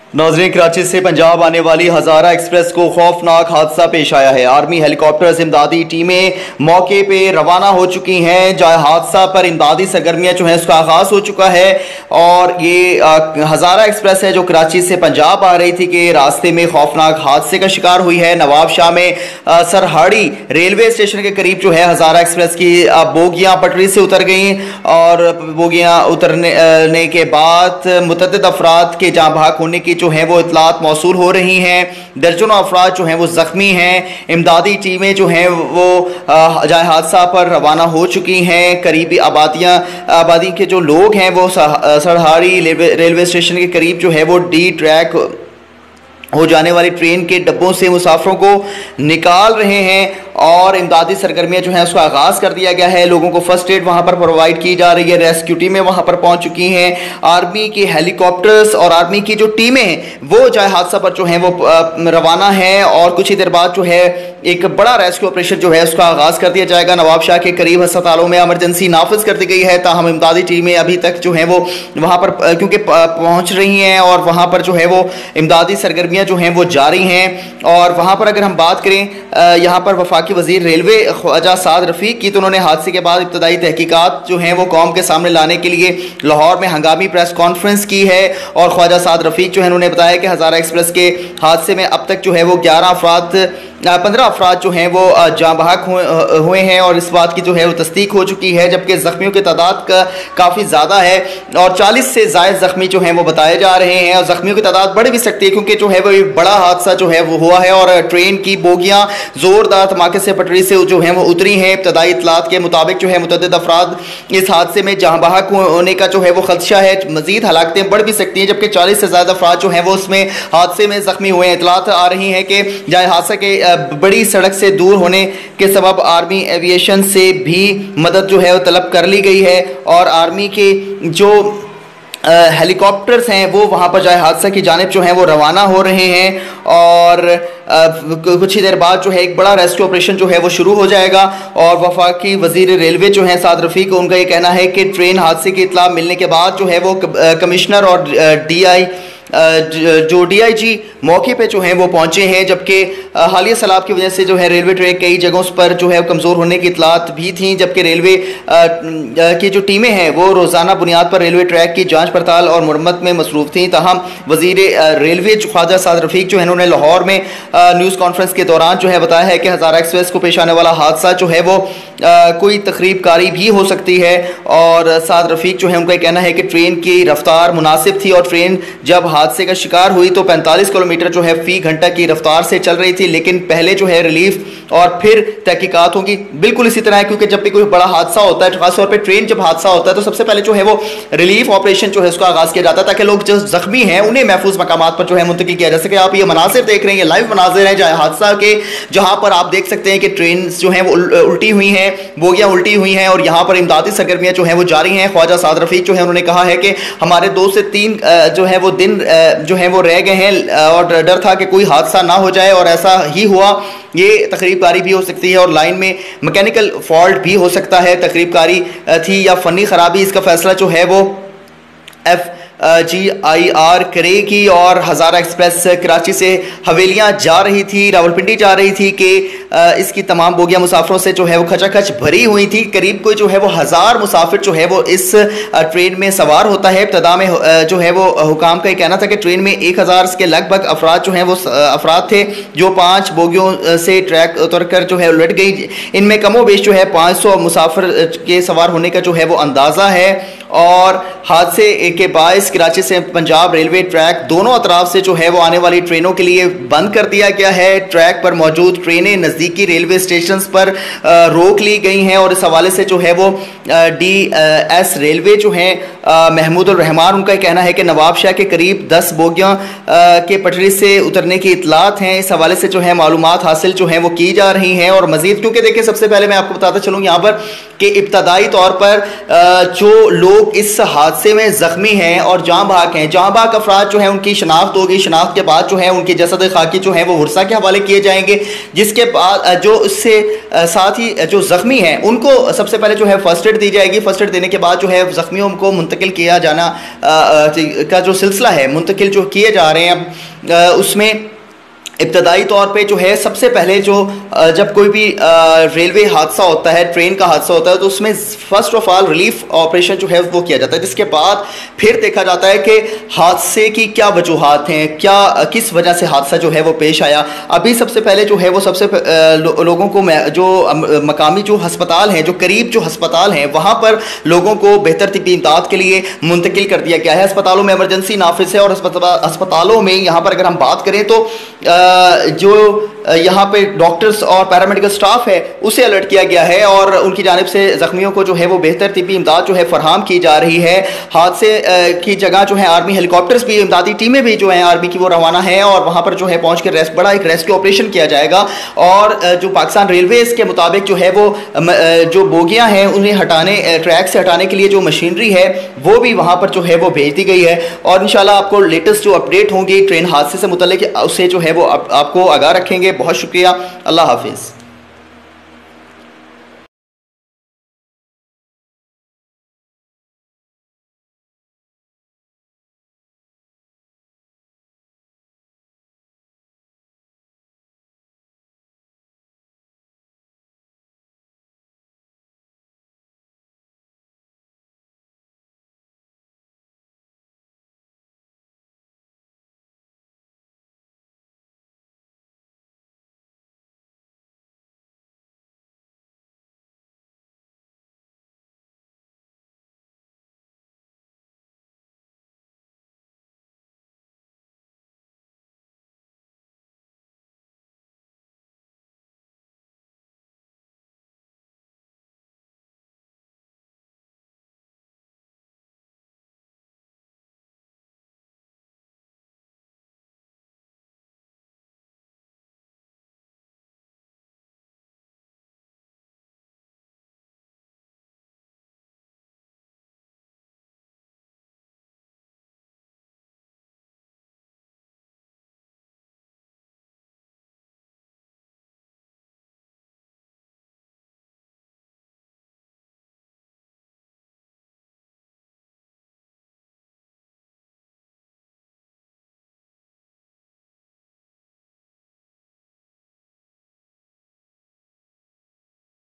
नाज़रीन, कराची से पंजाब आने वाली हज़ारा एक्सप्रेस को खौफनाक हादसा पेश आया है। आर्मी हेलीकॉप्टर्स इमदादी टीमें मौके पे रवाना हो चुकी हैं। जहाँ हादसा पर इमदादी सरगर्मियाँ जो हैं उसका आगाज़ हो चुका है और ये हज़ारा एक्सप्रेस है जो कराची से पंजाब आ रही थी कि रास्ते में खौफनाक हादसे का शिकार हुई है। नवाब शाह में सरहाड़ी रेलवे स्टेशन के करीब जो है हज़ारा एक्सप्रेस की बोगियाँ पटरी से उतर गई और बोगियाँ उतरने के बाद मुतअद्दिद अफराद के जाँ भाग होने की जो है वो इतलात मौसूल हो रही हैं। दर्जनों अफराद जो हैं वो ज़ख्मी हैं। इमदादी टीमें जो हैं वो जहाँ हादसा पर रवाना हो चुकी हैं। करीबी आबादी के जो लोग हैं वो सरहाड़ी रेलवे स्टेशन के करीब जो है वो डी ट्रैक हो जाने वाली ट्रेन के डब्बों से मुसाफिरों को निकाल रहे हैं और इमदादी सरगर्मियाँ जो हैं उसका आगाज़ कर दिया गया है। लोगों को फर्स्ट एड वहाँ पर प्रोवाइड की जा रही है। रेस्क्यू टीमें वहाँ पर पहुँच चुकी हैं। आर्मी के हेलीकॉप्टर्स और आर्मी की जो टीमें हैं वो चाहे हादसा पर जो हैं वो रवाना है और कुछ ही देर बाद जो है एक बड़ा रेस्क्यू ऑपरेशन जो है उसका आगाज़ कर दिया जाएगा। नवाब शाह के करीब अस्पतालों में एमरजेंसी नाफिज कर दी गई है। ताहम इमदादी टीमें अभी तक जो हैं वो वहाँ पर क्योंकि पहुँच रही हैं और वहाँ पर जो है वो इमदादी सरगर्मियाँ जो हैं वो जारी हैं। और वहाँ पर अगर हम बात करें यहाँ पर वफाकी वज़ीर रेलवे ख्वाजा साद रफ़ीक की, तो उन्होंने हादसे के बाद इब्तदाई तहकीकात जो हैं वो कौम के सामने लाने के लिए लाहौर में हंगामी प्रेस कॉन्फ्रेंस की है। और ख्वाजा साद रफ़ीक जो है उन्होंने बताया कि हज़ारा एक्सप्रेस के हादसे में अब तक जो है वो 15 अफराद जो हैं वो जाँ बहक हुए हैं और इस बात की जो है वो तस्दीक हो चुकी है, जबकि ज़ख्मियों की तादाद काफ़ी ज़्यादा है और 40 से ज़ायद ज़ख्मी जो हैं वो बताए जा रहे हैं। और ज़ख्मियों की तादाद बढ़ भी सकती है क्योंकि जो है वो एक बड़ा हादसा जो है वो हुआ है और ट्रेन की बोगियाँ ज़ोरदार धमाके से पटरी से जो हैं वो उतरी हैं। इब्तदाई इत्तलात के मुताबिक जो है मुतअद्दिद अफराद इस हादसे में जाँ बहक होने का जो है वो खदशा है। मज़ीद हलाकतें बढ़ भी सकती हैं, जबकि 40 से ज़्यादा अफराद जो हैं वो उसमें हादसे में ज़ख्मी हुए हैं। इत्तलात आ रही हैं कि जहाँ हादसा के बड़ी सड़क से दूर होने के सबब आर्मी एविएशन से भी मदद जो है वो तलब कर ली गई है और आर्मी के जो हेलीकॉप्टर्स हैं वो वहाँ पर जाए हादसा की जानिब जो हैं वो रवाना हो रहे हैं और कुछ ही देर बाद जो है एक बड़ा रेस्क्यू ऑपरेशन जो है वो शुरू हो जाएगा। और वफाकी वज़ीर रेलवे जो हैं साद रफ़ीक, उनका ये कहना है कि ट्रेन हादसे की इत्तला मिलने के बाद जो है वो कमिश्नर और DIG मौके पे जो हैं वो पहुंचे हैं, जबकि हालिया सैलाब की वजह से जो है रेलवे ट्रैक कई जगहों पर जो है कमज़ोर होने की इत्तलात भी थी, जबकि रेलवे की जो टीमें हैं वो रोज़ाना बुनियाद पर रेलवे ट्रैक की जांच पड़ताल और मुरम्मत में मसरूफ़ थी। ताहम वज़ीर रेलवे ख्वाजा साद रफ़ीक जो है उन्होंने लाहौर में न्यूज़ कॉन्फ्रेंस के दौरान जो है बताया है कि हज़ारा एक्सप्रेस को पेश आने वाला हादसा जो है वो कोई तकरीब कारी भी हो सकती है। और साद रफ़ीक जो है उनका कहना है कि ट्रेन की रफ्तार मुनासिब थी और ट्रेन जब हादसे का शिकार हुई तो 45 किलोमीटर जो है फ़ी घंटा की रफ्तार से चल रही थी, लेकिन पहले जो है रिलीफ और फिर तहकीकात होगी। बिल्कुल इसी तरह है क्योंकि जब भी कोई बड़ा हादसा होता है, खासतौर पर ट्रेन जब हादसा होता है तो सबसे पहले जो है वो रिलीफ ऑपरेशन जो है उसका आगाज़ किया जाता है ताकि लोग जो जख्मी हैं उन्हें महफूज मकामात पर जो है मुंतकिल किया जा सके। आप ये मनासिर देख रहे हैं, ये लाइव मनाजिर हैं जहाँ हादसा के, जहाँ पर आप देख सकते हैं कि ट्रेन जो है वो उल्टी हुई हैं, बोगियाँ उल्टी हुई हैं और यहाँ पर इमदादी सरगर्मियाँ जो हैं वो जारी हैं। ख्वाजा साद रफ़ीक जो है उन्होंने कहा है कि हमारे 2 से 3 जो है वो दिन जो है वो रह गए हैं और डर था कि कोई हादसा ना हो जाए और ऐसा ही हुआ। ये तकरीबकारी भी हो सकती है और लाइन में मैकेनिकल फॉल्ट भी हो सकता है, तकरीबकारी थी या फ़नी ख़राबी, इसका फैसला जो है वो FGIR करेगी। और हज़ारा एक्सप्रेस कराची से हवेलियाँ जा रही थी, रावलपिंडी जा रही थी कि इसकी तमाम बोगियाँ मुसाफिरों से जो है वो खचाखच भरी हुई थी। करीब कोई जो है वो 1000 मुसाफिर जो है वो इस ट्रेन में सवार होता है। इब्तदा में जो है वो हुकाम का कहना था कि ट्रेन में 1000 के लगभग अफराद जो हैं वो अफराद थे जो 5 बोगियों से ट्रैक उतर कर जो है उलट गई। इनमें कमोबेश जो है 500 मुसाफिर के सवार होने का जो है वो अंदाज़ा है। और हादसे के बायस कराची से पंजाब रेलवे ट्रैक दोनों अतराफ से जो है वो आने वाली ट्रेनों के लिए बंद कर दिया गया है। ट्रैक पर मौजूद ट्रेनें नज़दीकी रेलवे स्टेशन पर रोक ली गई हैं और इस हवाले से जो है वो DS रेलवे जो हैं महमूद रहमान, उनका कहना है कि नवाब शाह के करीब 10 बोगियाँ के पटरी से उतरने की इतलात हैं। इस हवाले से जो है मालूमात हासिल जो हैं वो की जा रही हैं। और मज़ीद क्योंकि देखिए सबसे पहले मैं आपको बताता चलूँ यहाँ पर कि इब्तदाई तौर पर जो लोग इस हादसे में ज़ख्मी हैं और और जाँ भाग हैं। जाँ भाग अफराद जो है उनकी शनाख्त होगी, शनाख्त के बाद जो है उनके जसद खाकी जो है वो वर्सा के हवाले किए जाएंगे, जिसके बाद जो इससे साथ ही जो ज़ख्मी हैं उनको सबसे पहले जो है फर्स्ट एड दी जाएगी। फर्स्ट एड देने के बाद जो है ज़ख्मियों को मुंतकिल किया जाना का जो सिलसिला है, मुंतकिल जो किए जा रहे हैं उसमें इब्तदाई तौर पे जो है सबसे पहले जो जब कोई भी रेलवे हादसा होता है, ट्रेन का हादसा होता है, तो उसमें first of all relief operation जो है वो किया जाता है, जिसके बाद फिर देखा जाता है कि हादसे की क्या वजूहात हैं, किस वजह से हादसा जो है वो पेश आया। अभी सबसे पहले जो है वो सबसे लोगों को जो मकामी जो हस्पताल हैं, जो करीब जो हस्पताल हैं, वहाँ पर लोगों को बेहतर तिब्बी इमदाद के लिए मुंतकिल कर दिया गया है। अस्पतालों में एमरजेंसी नाफिज है और अस्पतालों में यहाँ पर अगर हम बात करें तो जो यहाँ पे डॉक्टर्स और पैरामेडिकल स्टाफ है उसे अलर्ट किया गया है और उनकी जानिब से ज़ख्मियों को जो है वो बेहतर तिब्बी इमदाद जो है फरहम की जा रही है। हादसे की जगह जो है आर्मी हेलीकॉप्टर्स भी, इमदादी टीमें भी जो हैं आर्मी की वो रवाना है और वहाँ पर जो है पहुँच कर बड़ा एक रेस्क्यू ऑपरेशन किया जाएगा। और जो पाकिस्तान रेलवेज़ के मुताबिक जो है वो जो बोगियाँ हैं उन्हें हटाने, ट्रैक से हटाने के लिए जो मशीनरी है वो भी वहाँ पर जो है वो भेज दी गई है। और इंशाल्लाह आपको लेटेस्ट जो अपडेट होंगी ट्रेन हादसे से मुतल्लिक उससे जो है वो आपको आगाह रखेंगे। बहुत शुक्रिया। अल्लाह हाफिज़।